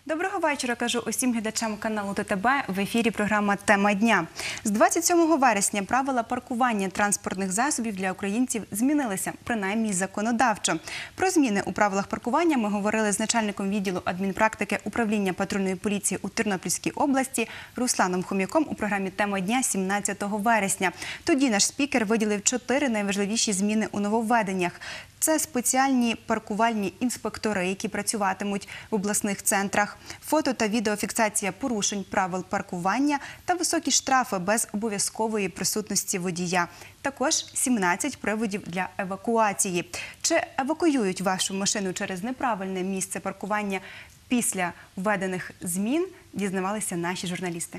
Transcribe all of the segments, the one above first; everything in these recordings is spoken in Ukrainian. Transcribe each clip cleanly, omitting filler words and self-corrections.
Доброго вечора, кажу усім глядачам каналу ТТБ. В ефірі програма «Тема дня». З 27 вересня правила паркування транспортних засобів для українців змінилися, принаймні законодавчо. Про зміни у правилах паркування ми говорили з начальником відділу адмінпрактики управління патрульної поліції у Тернопільській області Русланом Хом'яком у програмі «Тема дня» 17 вересня. Тоді наш спікер виділив 4 найважливіші зміни у нововведеннях. Це спеціальні паркувальні інспектори, які працюватимуть в обласних центрах, фото та відеофіксація порушень правил паркування та високі штрафи без обов'язкової присутності водія. Також 17 приводів для евакуації. Чи евакуюють вашу машину через неправильне місце паркування після введених змін, дізнавалися наші журналісти.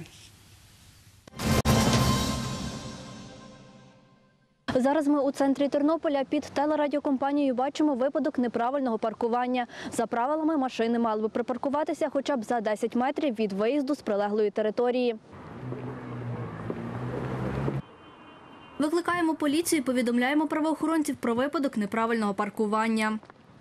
Зараз ми у центрі Тернополя під телерадіокомпанією бачимо випадок неправильного паркування. За правилами, машини мали би припаркуватися хоча б за 10 метрів від виїзду з прилеглої території. Викликаємо поліцію і повідомляємо правоохоронців про випадок неправильного паркування.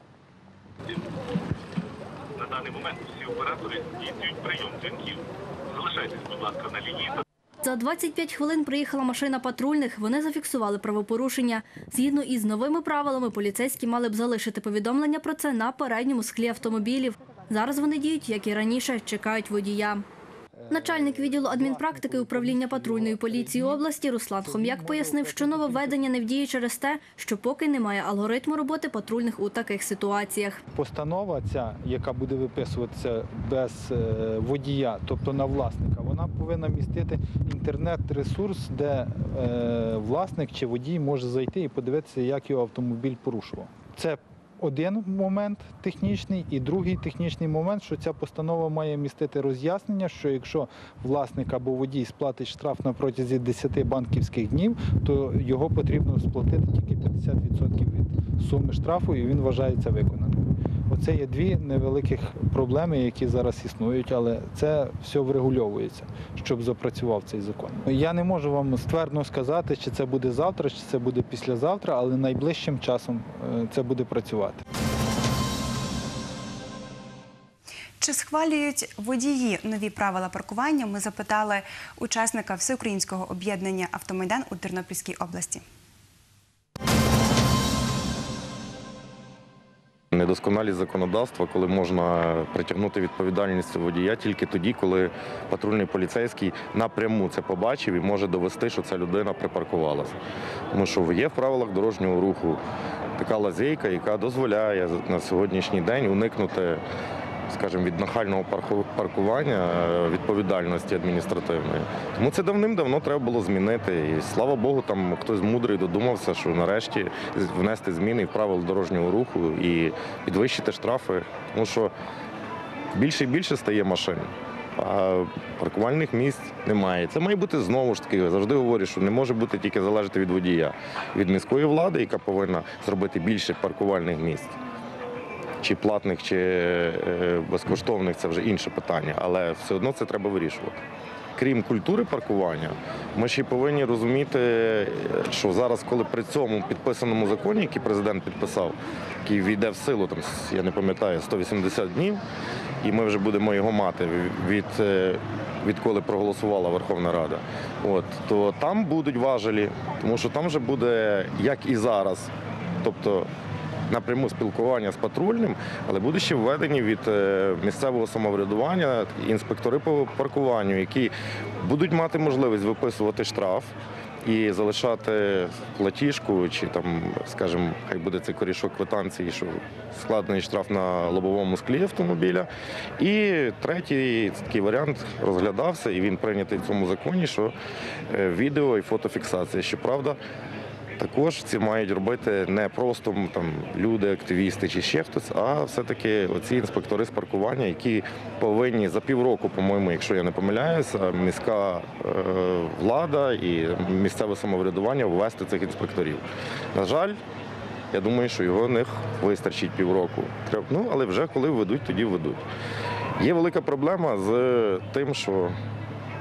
На даний момент всі оператори здійснюють прийом дзвінків. Залишайтесь, будь ласка, на лінії. За 25 хвилин приїхала машина патрульних, вони зафіксували правопорушення. Згідно із новими правилами, поліцейські мали б залишити повідомлення про це на передньому склі автомобілів. Зараз вони діють, як і раніше, чекають водія. Начальник відділу адмінпрактики управління патрульної поліції області Руслан Хом'як пояснив, що нововведення не в дії через те, що поки немає алгоритму роботи патрульних у таких ситуаціях. Постанова ця, яка буде виписуватися без водія, тобто на власника, вона повинна містити інтернет-ресурс, де власник чи водій може зайти і подивитися, як його автомобіль порушував. Це один момент технічний і другий технічний момент, що ця постанова має містити роз'яснення, що якщо власник або водій сплатить штраф на протязі 10 банківських днів, то його потрібно сплатити тільки 50% від суми штрафу і він вважається виконаним. Оце є дві невеликих проблеми, які зараз існують, але це все врегульовується, щоб запрацював цей закон. Я не можу вам ствердно сказати, чи це буде завтра, чи це буде післязавтра, але найближчим часом це буде працювати. Чи схвалюють водії нові правила паркування? Ми запитали учасника Всеукраїнського об'єднання «Автомайдан» у Тернопільській області. Недосконалість законодавства, коли можна притягнути відповідальність водія тільки тоді, коли патрульний поліцейський напряму це побачив і може довести, що ця людина припаркувалася. Тому що є в правилах дорожнього руху така лазейка, яка дозволяє на сьогоднішній день уникнути, скажімо, від нахального паркування відповідальності адміністративної. Тому це давним-давно треба було змінити. І слава Богу, там хтось мудрий додумався, що нарешті внести зміни в правила дорожнього руху і підвищити штрафи. Тому що більше і більше стає машин, а паркувальних місць немає. Це має бути знову ж таки, я завжди говорю, що не може бути тільки залежати від водія, від міської влади, яка повинна зробити більше паркувальних місць. Чи платних, чи безкоштовних – це вже інше питання, але все одно це треба вирішувати. Крім культури паркування, ми ще й повинні розуміти, що зараз, коли при цьому підписаному законі, який президент підписав, який війде в силу, там, я не пам'ятаю, 180 днів, і ми вже будемо його мати відколи проголосувала Верховна Рада, то там будуть важелі, тому що там вже буде, як і зараз, тобто напряму спілкування з патрульним, але будуть ще введені від місцевого самоврядування інспектори по паркуванню, які будуть мати можливість виписувати штраф і залишати платіжку, чи там, скажімо, хай буде цей корішок квитанції, що складений штраф на лобовому склі автомобіля. І третій такий варіант розглядався, і він прийнятий в цьому законі, що відео і фотофіксація. Щоправда, також ці мають робити не просто там люди, активісти чи ще хтось, а все-таки оці інспектори з паркування, які повинні за півроку, по-моєму, якщо я не помиляюся, міська влада і місцеве самоврядування ввести цих інспекторів. На жаль, я думаю, що його них вистачить півроку. Але вже коли введуть, тоді введуть. Є велика проблема з тим, що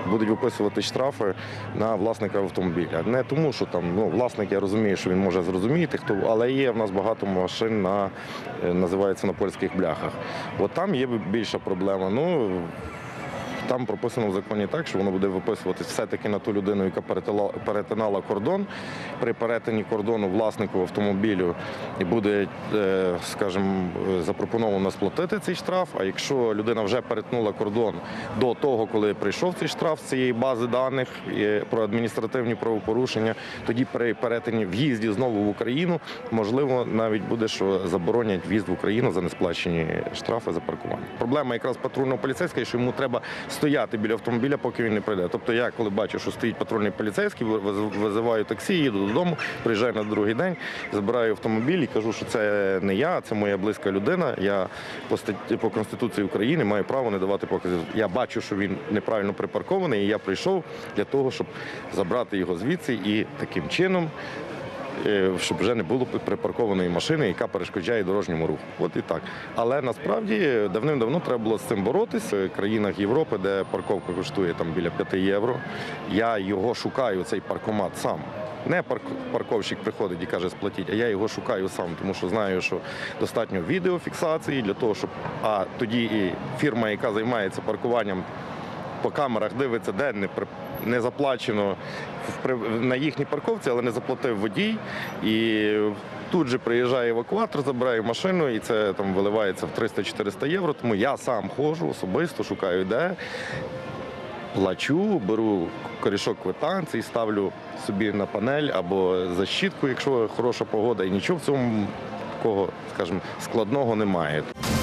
будуть виписувати штрафи на власника автомобіля. Не тому, що там власник, я розумію, що він може зрозуміти, але є в нас багато машин називається на польських бляхах. От там є більша проблема. Там прописано в законі так, що воно буде виписуватись все-таки на ту людину, яка перетинала кордон. При перетині кордону власнику автомобілю і буде, скажімо, запропоновано сплатити цей штраф. А якщо людина вже перетнула кордон до того, коли прийшов цей штраф з цієї бази даних про адміністративні правопорушення, тоді при перетині в'їзді знову в Україну, можливо, навіть буде, що заборонять в'їзд в Україну за несплачені штрафи за паркування. Проблема якраз патрульно-поліцейська, що йому треба стояти біля автомобіля, поки він не прийде. Тобто я, коли бачу, що стоїть патрульний поліцейський, визиваю таксі, їду додому, приїжджаю на другий день, забираю автомобіль і кажу, що це не я, це моя близька людина. Я по Конституції України маю право не давати показів. Я бачу, що він неправильно припаркований, і я прийшов для того, щоб забрати його звідси і таким чином, щоб вже не було припаркованої машини, яка перешкоджає дорожньому руху. От і так. Але насправді давним-давно треба було з цим боротися. В країнах Європи, де парковка коштує там біля 5 євро, я його шукаю, цей паркомат сам. Не парковщик приходить і каже сплатіть, а я його шукаю сам, тому що знаю, що достатньо відеофіксації для того, щоб тоді і фірма, яка займається паркуванням, по камерах дивиться, де не заплачено на їхній парковці, але не заплатив водій. І тут же приїжджає евакуатор, забирає машину, і це там виливається в 300-400 євро. Тому я сам ходжу особисто, шукаю де, плачу, беру корішок квитанцій, ставлю собі на панель або защітку, якщо хороша погода, і нічого в цьому такого, скажімо, складного немає.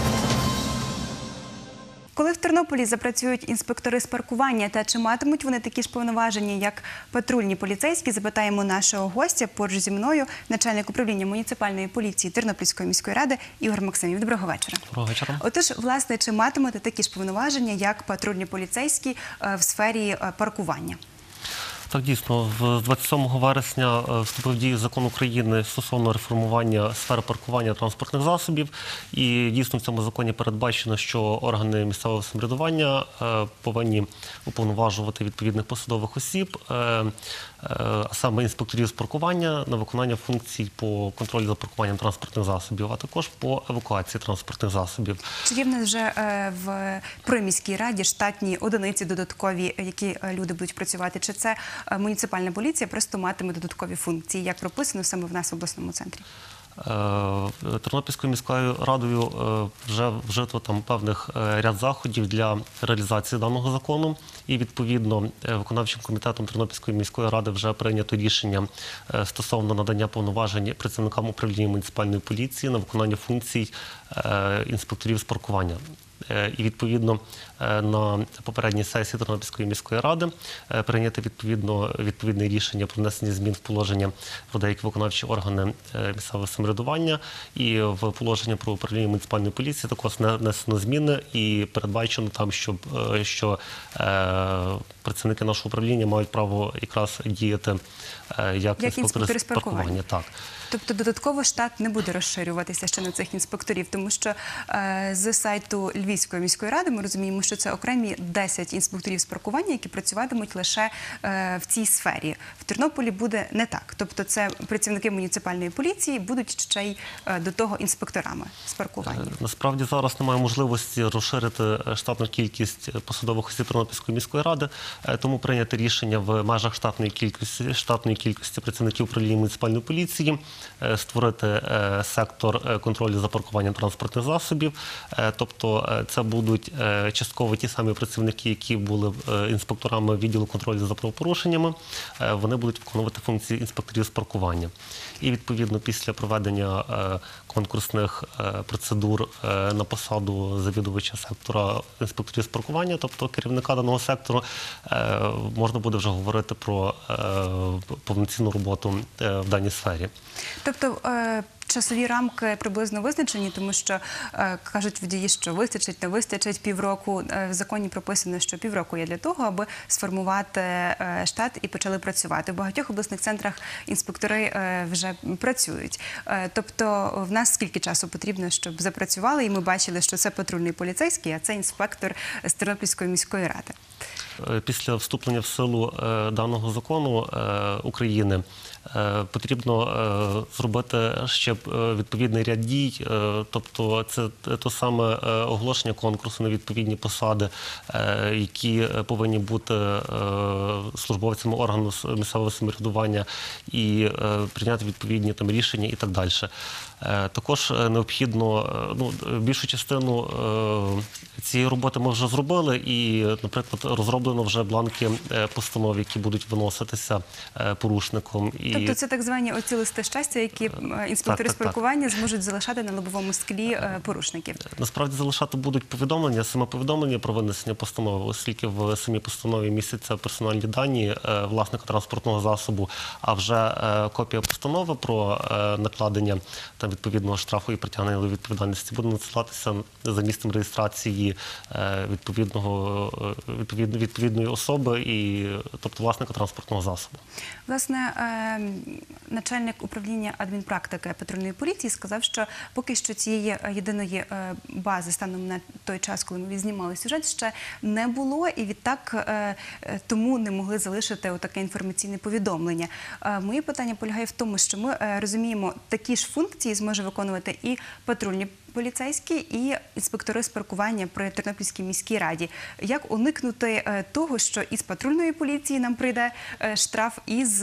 Коли в Тернополі запрацюють інспектори з паркування та чи матимуть вони такі ж повноваження, як патрульні поліцейські, запитаємо нашого гостя. Поруч зі мною начальник управління муніципальної поліції Тернопільської міської ради Ігор Максимів. Доброго вечора. Доброго вечора. Отож, власне, чи матимете такі ж повноваження, як патрульні поліцейські в сфері паркування? Так, дійсно, з 27 вересня вступив в дію закон України стосовно реформування сфери паркування транспортних засобів. І дійсно в цьому законі передбачено, що органи місцевого самоврядування повинні уповноважувати відповідних посадових осіб, а саме інспекторів з паркування на виконання функцій по контролю за паркуванням транспортних засобів, а також по евакуації транспортних засобів. Чи є в нас вже в приміській раді штатні одиниці додаткові, які люди будуть працювати? Чи це муніципальна поліція просто матиме додаткові функції, як прописано саме в нас в обласному центрі? Тернопільською міською радою вже вжито там певних ряд заходів для реалізації даного закону. І, відповідно, виконавчим комітетом Тернопільської міської ради вже прийнято рішення стосовно надання повноважень працівникам управління муніципальної поліції на виконання функцій інспекторів з паркування. І, відповідно, на попередній сесії Тернопільської міської ради прийняти відповідне рішення про внесення змін в положення про деякі виконавчі органи місцевого самоврядування і в положення про управління муніципальної поліції також внесено зміни і передбачено там, що працівники нашого управління мають право якраз діяти як інспектори з паркування. Так. Тобто додатково штат не буде розширюватися ще на цих інспекторів, тому що з сайту Львівської міської ради ми розуміємо, що це окремі 10 інспекторів з паркування, які працюватимуть лише в цій сфері. В Тернополі буде не так. Тобто це працівники муніципальної поліції будуть ще й до того інспекторами з паркування. Насправді зараз немає можливості розширити штатну кількість посадових осіб Тернопільської міської ради, тому прийняти рішення в межах штатної кількості працівників управління муніципальної поліції створити сектор контролю за паркуванням транспортних засобів. Тобто це будуть частково ті самі працівники, які були інспекторами відділу контролю за правопорушеннями. Вони будуть виконувати функції інспекторів з паркування. І, відповідно, після проведення конкурсних процедур на посаду завідувача сектора інспекторів з паркування, тобто керівника даного сектору, можна буде вже говорити про повноцінну роботу в даній сфері. Тобто часові рамки приблизно визначені, тому що кажуть водії, що вистачить, не вистачить півроку. В законі прописано, що півроку є для того, аби сформувати штат і почали працювати. В багатьох обласних центрах інспектори вже працюють. Тобто в нас скільки часу потрібно, щоб запрацювали, і ми бачили, що це патрульний поліцейський, а це інспектор з Тернопільської міської ради. Після вступлення в силу даного закону України потрібно зробити ще відповідний ряд дій, тобто це то саме оголошення конкурсу на відповідні посади, які повинні бути службовцями органу місцевого самоврядування, і прийняти відповідні там рішення і так далі. Також необхідно, більшу частину цієї роботи ми вже зробили, і, наприклад, розроблено вже бланки постанов, які будуть виноситися порушником. Тобто це так звані оці листи щастя, які інспектори з паркування зможуть залишати на лобовому склі порушників? Насправді залишати будуть повідомлення, саме повідомлення про винесення постанови, оскільки в самій постанові містяться персональні дані власника транспортного засобу, а вже копія постанови про накладення там відповідного штрафу і притягнення до відповідальності буде надсилатися за місцем реєстрації відповідної особи, тобто власника транспортного засобу. Власне, начальник управління адмінпрактики патрульної поліції сказав, що поки що цієї єдиної бази станом на той час, коли ми відзнімали сюжет, ще не було, і відтак тому не могли залишити отаке інформаційне повідомлення. Моє питання полягає в тому, що ми розуміємо, такі ж функції зможе виконувати і патрульні поліцейські, і інспектори з паркування при Тернопільській міській раді. Як уникнути того, що із патрульної поліції нам прийде штраф,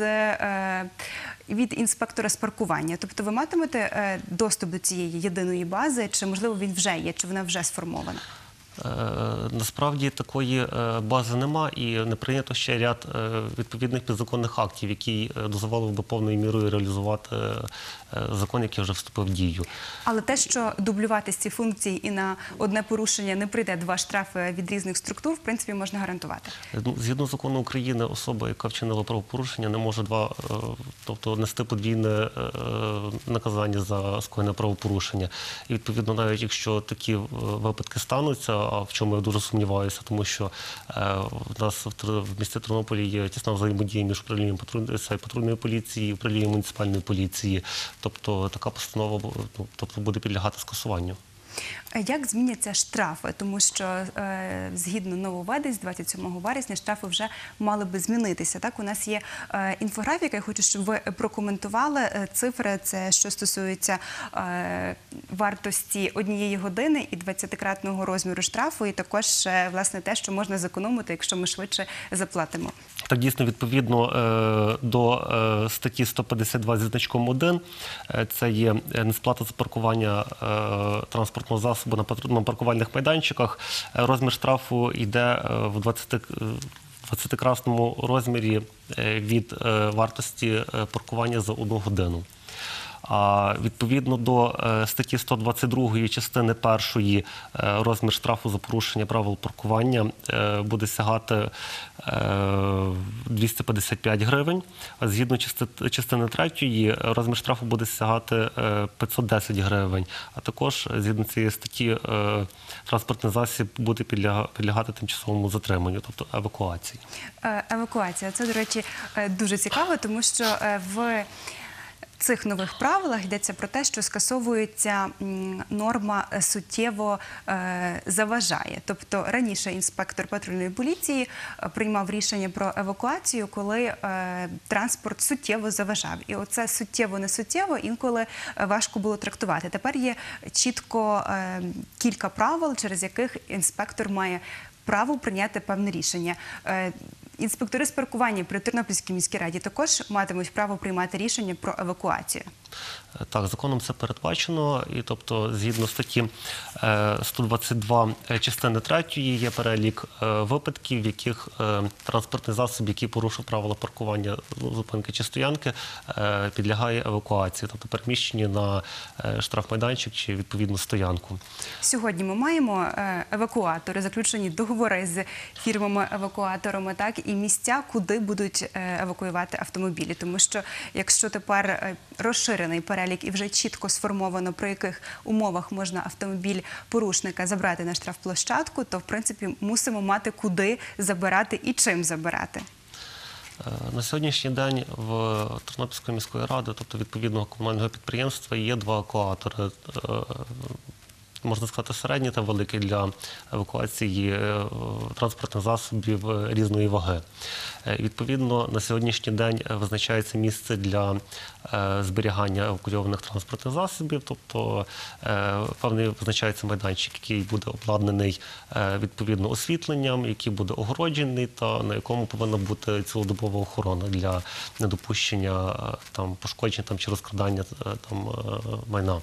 від інспектора з паркування? Тобто ви матимете доступ до цієї єдиної бази, чи, можливо, він вже є, чи вона вже сформована? Насправді такої бази нема, і не прийнято ще ряд відповідних підзаконних актів, які дозволили би повною мірою реалізувати закон, який вже вступив в дію. Але те, що дублювати ці функції і на одне порушення не прийде 2 штрафи від різних структур, в принципі, можна гарантувати? Згідно закону України, особа, яка вчинила правопорушення, не може тобто нести подвійне наказання за скоєне правопорушення. І, відповідно, навіть якщо такі випадки стануться, а в чому я дуже сумніваюся, тому що в нас в місті Тернополі є тісна взаємодія між управлінням патрульної поліції і управлінням муніципальної поліції. Тобто така постанова буде підлягати скасуванню. Як зміняться штрафи? Тому що згідно нововведень з 27 вересня штрафи вже мали би змінитися. Так, у нас є інфографіка, я хочу, щоб ви прокоментували цифри. Це що стосується вартості 1 години і 20-кратного розміру штрафу, і також, власне, те, що можна зекономити, якщо ми швидше заплатимо. Так, дійсно, відповідно до статті 152 зі значком 1, це є несплата за паркування транспортного засобу на паркувальних майданчиках. Розмір штрафу йде в 20-кратному розмірі від вартості паркування за 1 годину. А відповідно до статті 122 частини 1 розмір штрафу за порушення правил паркування буде сягати 255 гривень, а згідно частини 3 розмір штрафу буде сягати 510 гривень. А також згідно цієї статті транспортний засіб буде підлягати тимчасовому затриманню, тобто евакуації. Евакуація. Це, до речі, дуже цікаво, тому що в цих нових правилах йдеться про те, що скасовується норма суттєво заважає. Тобто раніше інспектор патрульної поліції приймав рішення про евакуацію, коли транспорт суттєво заважав. І оце суттєво-не суттєво інколи важко було трактувати. Тепер є чітко кілька правил, через яких інспектор має право прийняти певне рішення. Інспектори з паркування при Тернопільській міській раді також матимуть право приймати рішення про евакуацію. Так, законом це передбачено, і тобто згідно статті 122 частини 3 є перелік випадків, в яких транспортний засіб, який порушив правила паркування, зупинки чи стоянки, підлягає евакуації, тобто переміщенні на штрафмайданчик чи відповідну стоянку. Сьогодні ми маємо евакуатори, заключені договори з фірмами-евакуаторами, так, і місця, куди будуть евакуювати автомобілі. Тому що якщо тепер розширений перелік і вже чітко сформовано, при яких умовах можна автомобіль порушника забрати на штрафплощадку, то, в принципі, мусимо мати куди забирати і чим забирати. На сьогоднішній день в Тернопільської міської ради, тобто відповідного комунального підприємства, є 2 евакуатори. можна сказати, середній та великий для евакуації транспортних засобів різної ваги. Відповідно, на сьогоднішній день визначається місце для зберігання евакуйованих транспортних засобів, тобто певний визначається майданчик, який буде обладнаний відповідно освітленням, який буде огороджений та на якому повинна бути цілодобова охорона для недопущення пошкоджень чи розкрадання майна.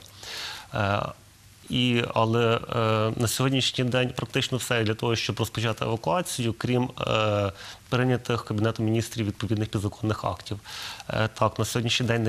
Але на сьогоднішній день практично все для того, щоб розпочати евакуацію, крім прийнятих Кабінетом міністрів відповідних підзаконних актів. Так, на сьогоднішній день не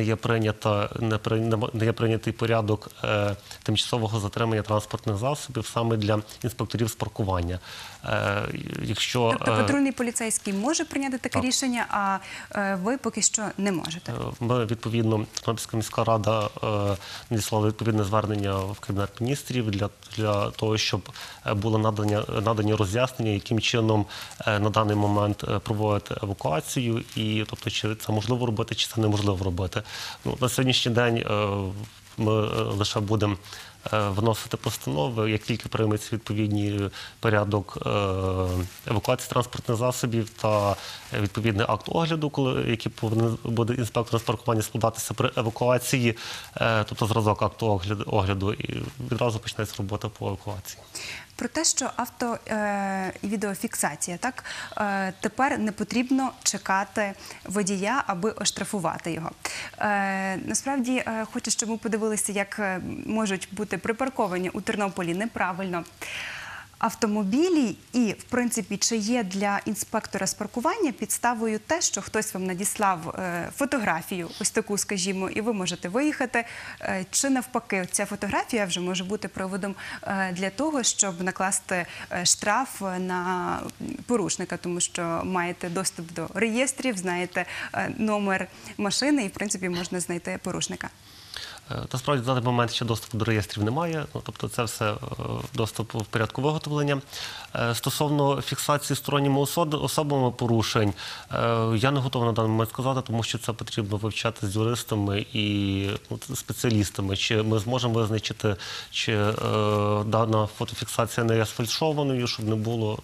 є прийнятий порядок тимчасового затримання транспортних засобів саме для інспекторів з паркування. Тобто патрульний поліцейський може прийняти таке рішення, а ви поки що не можете? Ми, відповідно, Тернопільська міська рада надіслала відповідне звернення в Кабінет міністрів для того, щоб було надані роз'яснення, яким чином на даний момент проводити евакуацію, і тобто, чи це можливо робити, чи це неможливо робити. На сьогоднішній день ми лише будемо вносити постанови, як тільки прийметься відповідний порядок евакуації транспортних засобів та відповідний акт огляду, який повинен буде інспектор з паркування складатися при евакуації, тобто зразок акту огляду, і відразу почнеться робота по евакуації. Про те, що авто і відеофіксація, так, тепер не потрібно чекати водія, аби оштрафувати його. Насправді, хочу, щоб ми подивилися, як можуть бути припарковані у Тернополі неправильно автомобілі і, в принципі, чи є для інспектора з паркування підставою те, що хтось вам надіслав фотографію, ось таку, скажімо, і ви можете виїхати, чи навпаки, ця фотографія вже може бути приводом для того, щоб накласти штраф на порушника, тому що маєте доступ до реєстрів, знаєте номер машини і, в принципі, можна знайти порушника. Насправді, на даний момент ще доступу до реєстрів немає, тобто це все доступ в порядку виготовлення. Стосовно фіксації сторонніми особами порушень, я не готовий на даний момент сказати, тому що це потрібно вивчати з юристами і спеціалістами, чи ми зможемо визначити, чи дана фотофіксація не є сфальшованою, щоб не було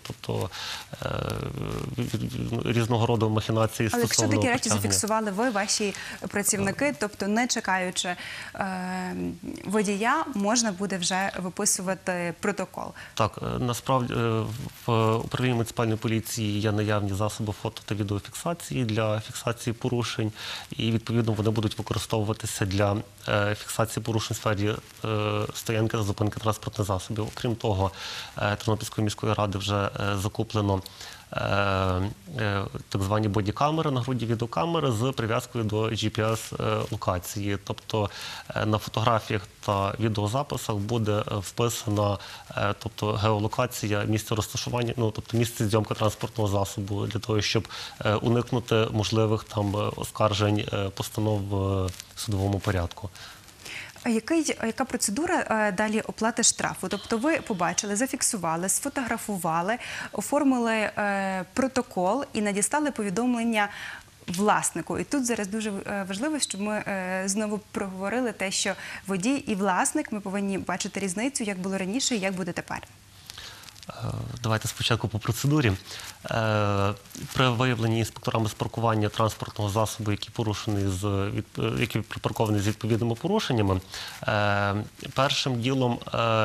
різного роду махінацій стосовно. Але якщо такі речі зафіксували ви, ваші працівники, тобто не чекаючи водія, можна буде вже виписувати протокол? Так, насправді в управлінні муніципальної поліції є наявні засоби фото та відеофіксації для фіксації порушень, і відповідно вони будуть використовуватися для фіксації порушень в сфері стоянки та зупинки транспортних засобів. Окрім того, Тернопільської міської ради вже закуплено так звані бодікамери, нагрудні відеокамери з прив'язкою до GPS-локації. Тобто на фотографіях та відеозаписах буде вписана геолокація місця розташування, тобто місце зйомки транспортного засобу, для того, щоб уникнути можливих оскаржень постанов в судовому порядку. Яка процедура далі оплати штрафу? Тобто ви побачили, зафіксували, сфотографували, оформили протокол і надіслали повідомлення власнику. І тут зараз дуже важливо, щоб ми знову проговорили те, що водій і власник, ми повинні бачити різницю, як було раніше і як буде тепер. Давайте спочатку по процедурі. При виявленні інспекторами з паркування транспортного засобу, який припаркований з відповідними порушеннями, першим ділом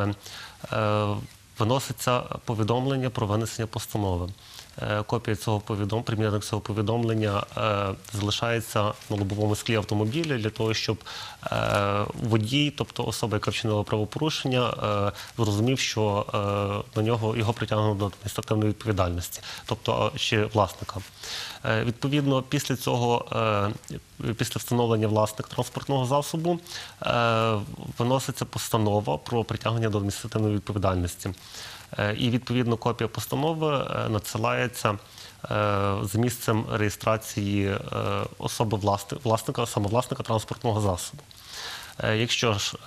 виноситься повідомлення про винесення постанови. Копія цього примірник цього повідомлення залишається на лобовому склі автомобіля для того, щоб водій, тобто особа, яка вчинила правопорушення, зрозумів, що на його притягнено до адміністративної відповідальності, тобто ще власника. Відповідно, після цього, після встановлення власника транспортного засобу, виноситься постанова про притягнення до адміністративної відповідальності. І, відповідно, копія постанови надсилається з місцем реєстрації особи власника, саме власника транспортного засобу. Якщо ж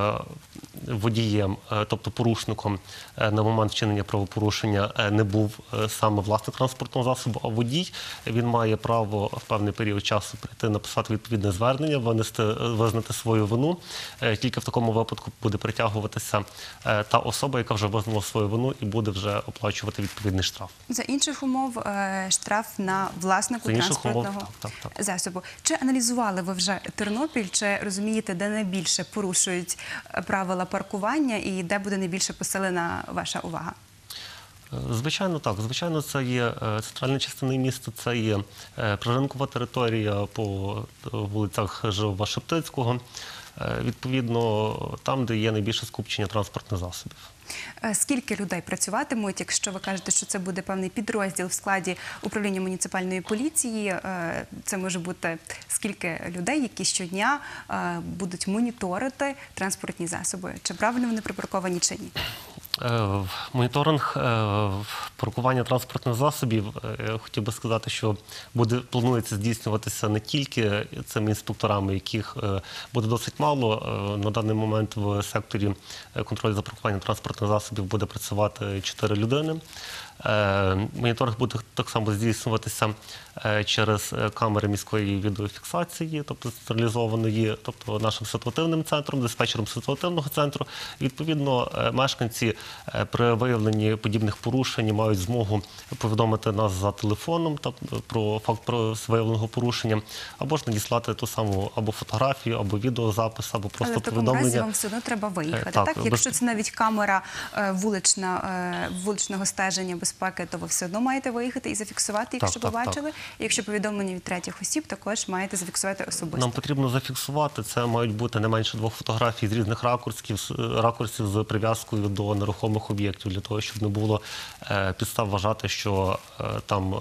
водієм, тобто порушником на момент вчинення правопорушення не був саме власник транспортного засобу, а водій, він має право в певний період часу прийти, написати відповідне звернення, визнати свою вину. Тільки в такому випадку буде притягуватися та особа, яка вже визнала свою вину і буде вже оплачувати відповідний штраф. За інших умов штраф на власнику За інших умов, транспортного так. засобу. Чи аналізували ви вже Тернопіль, чи розумієте, де найбільше порушують правила паркування і де буде найбільше посилена ваша увага? Звичайно, так. Звичайно, це є центральна частина міста, це є приринкова територія по вулицях Жива-Шептицького. Відповідно, там, де є найбільше скупчення транспортних засобів. Скільки людей працюватимуть, якщо ви кажете, що це буде певний підрозділ в складі управління муніципальної поліції? Це може бути скільки людей, які щодня будуть моніторити транспортні засоби? Чи правильно вони припарковані, чи ні? Моніторинг паркування транспортних засобів, я хотів би сказати, що планується здійснюватися не тільки цими інспекторами, яких буде досить мало. На даний момент в секторі контролю за паркуванням транспортних засобів буде працювати 4 людини. Моніторинг буде так само здійснюватися через камери міської відеофіксації, тобто централізованої, тобто нашим ситуативним центром, диспетчером ситуативного центру. Відповідно, мешканці при виявленні подібних порушень мають змогу повідомити нас за телефоном про факт виявленого порушення, або ж надіслати ту саму або фотографію, або відеозапис, або просто повідомлення. Але в такому разі вам все одно треба виїхати, так? Якщо це навіть камера вуличного стеження безпеки, то ви все одно маєте виїхати і зафіксувати, якщо побачили. Якщо повідомлення від третіх осіб, також маєте зафіксувати особисто. Нам потрібно зафіксувати. Це мають бути не менше 2 фотографій з різних ракурсів з прив'язкою до нерухомих об'єктів, для того, щоб не було підстав вважати, що там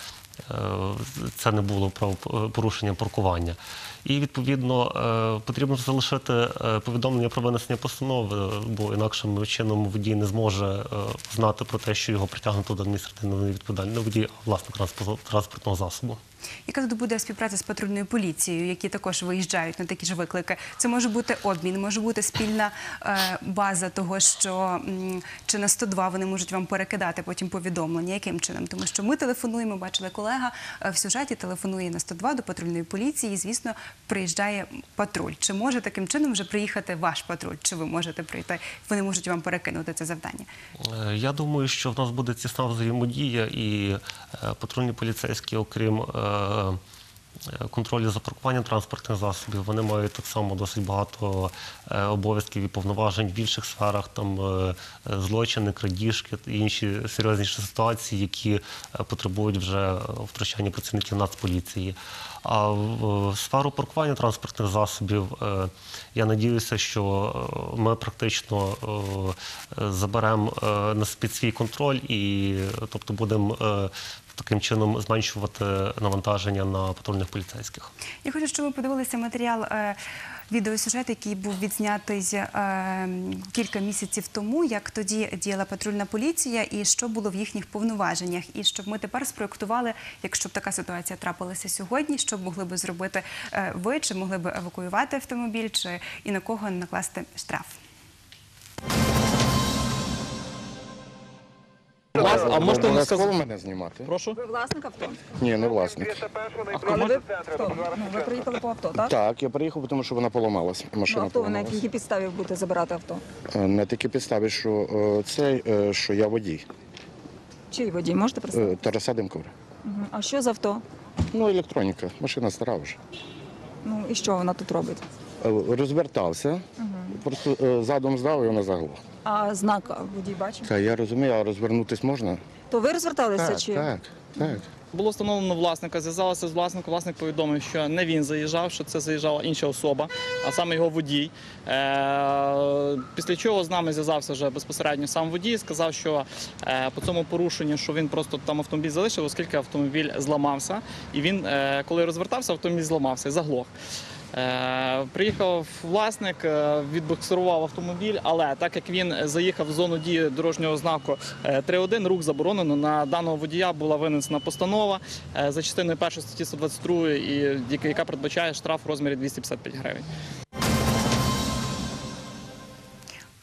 це не було порушенням паркування. І, відповідно, потрібно залишити повідомлення про винесення постанови, бо інакшим чином водій не зможе знати про те, що його притягнуто до адміністративної відповідальності, водій, а власник транспортного засобу. Яка тут буде співпраця з патрульною поліцією, які також виїжджають на такі ж виклики? Це може бути обмін, може бути спільна база того, що чи на 102 вони можуть вам перекидати потім повідомлення, яким чином? Тому що ми телефонуємо, бачили колега в сюжеті, телефонує на 102 до патрульної поліції і, звісно, приїжджає патруль. Чи може таким чином вже приїхати ваш патруль? Чи ви можете прийти? Вони можуть вам перекинути це завдання? Я думаю, що в нас буде тісна взаємодія і патрульні поліцейські, окрім контролю за паркуванням транспортних засобів, вони мають так само досить багато обов'язків і повноважень в інших сферах, там злочини, крадіжки і інші серйозніші ситуації, які потребують вже втручання працівників Нацполіції. А в сферу паркування транспортних засобів, я надіюся, що ми практично заберемо під свій контроль і, тобто, будемо таким чином зменшувати навантаження на патрульних поліцейських. Я хочу, щоб ви подивилися матеріал, відеосюжет, який був відзнятий кілька місяців тому, як тоді діяла патрульна поліція і що було в їхніх повноваженнях. І щоб ми тепер спроєктували, якщо б така ситуація трапилася сьогодні, що б могли б зробити ви, чи могли б евакуювати автомобіль, чи і на кого накласти штраф. А можете не сказати? мене знімати? Прошу? Ви власник авто? Ні, не власник. Але ви хто? Ну, ви приїхали по авто, так? Так, я приїхав, тому що вона поламалась. Ну, Машина авто, ви на поламалась. якій підставі будете забирати авто? На такій підставі, що я водій. Чий водій, можете представити? Тараса Демковра. А що з авто? Ну, електроніка. Машина стара вже. Ну і що вона тут робить? Розвертався, просто задом здав і вона заглохла. А знак водій бачив? Та я розумію, а розвернутись можна? То ви розверталися Так, чи? так. Було встановлено власника, зв'язалися з власником. Власник повідомив, що не він заїжджав, що це заїжджала інша особа, а саме його водій. Після чого з нами зв'язався вже безпосередньо сам водій, сказав, що по цьому порушенню, що він просто там автомобіль залишив, оскільки автомобіль зламався. І він, коли розвертався, автомобіль зламався і заглох. Приїхав власник, відбуксирував автомобіль, але так як він заїхав в зону дії дорожнього знаку 3.1, рух заборонено, на даного водія була винесена постанова за частиною 1 статті 122, яка передбачає штраф у розмірі 255 гривень.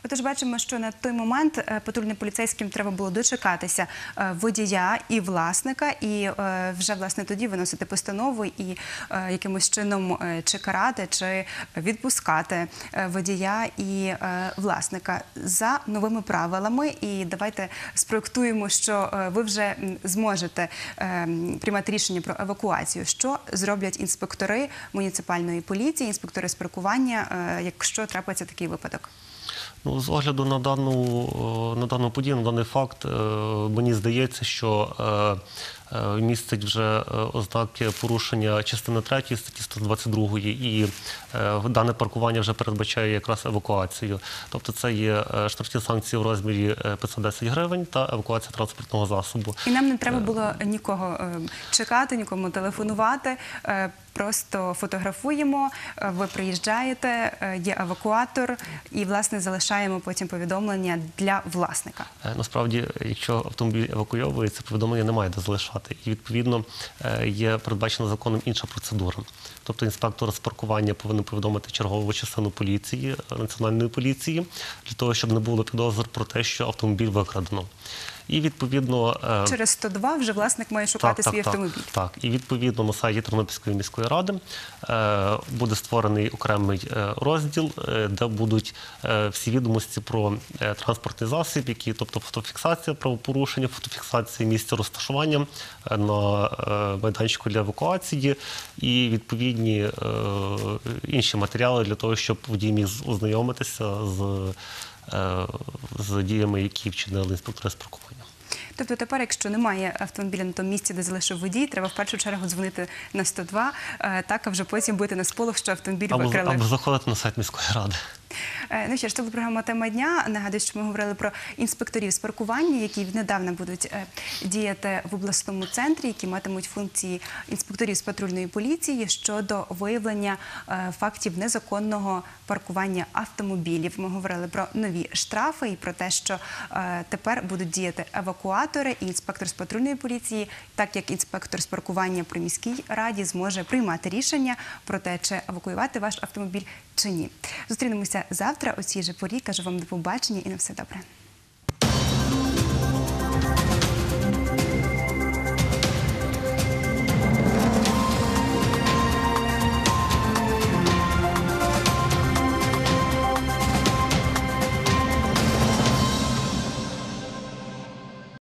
Отож, бачимо, що на той момент патрульним поліцейським треба було дочекатися водія і власника, і вже, власне, тоді виносити постанову і якимось чином чи карати, чи відпускати водія і власника за новими правилами. І давайте спроектуємо, що ви вже зможете приймати рішення про евакуацію. Що зроблять інспектори муніципальної поліції, інспектори з паркування, якщо трапиться такий випадок? Ну, з огляду на дану подію, на даний факт, мені здається, що містить вже ознаки порушення частини 3 статті 122, і дане паркування вже передбачає якраз евакуацію. Тобто це є штрафні санкції в розмірі 510 гривень та евакуація транспортного засобу. І нам не треба було нікого чекати, нікому телефонувати. Просто фотографуємо, ви приїжджаєте, є евакуатор і, власне, залишаємо потім повідомлення для власника. Насправді, якщо автомобіль евакуйовується, повідомлення немає де залишати. І, відповідно, є передбачена законом інша процедура. Тобто інспектор з паркування повинен повідомити чергову частину поліції, національної поліції, для того, щоб не було підозр про те, що автомобіль викрадено. І, відповідно, через 102 вже власник має шукати свій автомобіль. Так. І, відповідно, на сайті Тернопільської міської ради буде створений окремий розділ, де будуть всі відомості про транспортний засіб, тобто фотофіксація правопорушення, фотофіксація місця розташування на майданчику для евакуації і відповідні інші матеріали для того, щоб водій міг ознайомитися з діями, які вчинили інспектори з паркування. Тобто тепер, якщо немає автомобіля на тому місці, де залишив водій, треба в першу чергу дзвонити на 102, а вже потім бити на сполох, що автомобіль викрали. Або заходити на сайт міської ради. Ну що ж, це була програма «Тема дня». Нагадую, що ми говорили про інспекторів з паркування, які віднедавна будуть діяти в обласному центрі, які матимуть функції інспекторів з патрульної поліції щодо виявлення фактів незаконного паркування автомобілів. Ми говорили про нові штрафи і про те, що тепер будуть діяти евакуатори і інспектор з патрульної поліції, так як інспектор з паркування при міській раді зможе приймати рішення про те, чи евакуювати ваш автомобіль чи ні. Зустрінемося завтра о цій же порі. Кажу вам до побачення і на все добре.